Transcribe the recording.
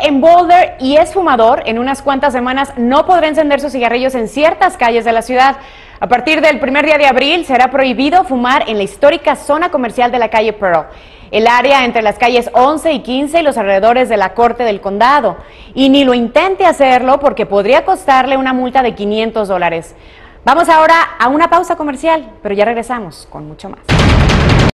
en Boulder y es fumador, en unas cuantas semanas no podrá encender sus cigarrillos en ciertas calles de la ciudad. A partir del primer día de abril será prohibido fumar en la histórica zona comercial de la calle Pearl, el área entre las calles 11 y 15 y los alrededores de la Corte del Condado. Y ni lo intente hacerlo porque podría costarle una multa de $500. Vamos ahora a una pausa comercial, pero ya regresamos con mucho más.